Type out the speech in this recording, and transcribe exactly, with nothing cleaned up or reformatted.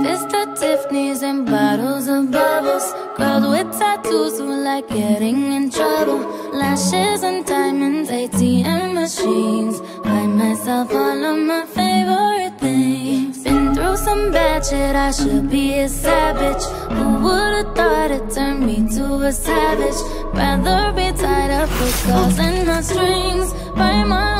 Breakfast at Tiffany's and bottles of bubbles. Girls with tattoos who like getting in trouble. Lashes and diamonds, A T M machines. Buy myself all of my favorite things. Been through some bad shit, I should be a savage. Who would've thought it turned me to a savage? Rather be tied up with calls and not strings. Write my